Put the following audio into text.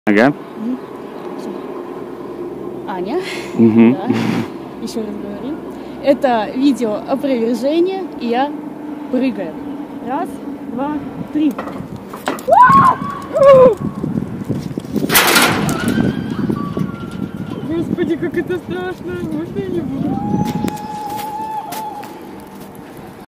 Ага. Аня. Угу. Да. Еще раз говорим. Это видео опровержение, и я прыгаю. Раз, два, три. Господи, как это страшно. Можно я не буду?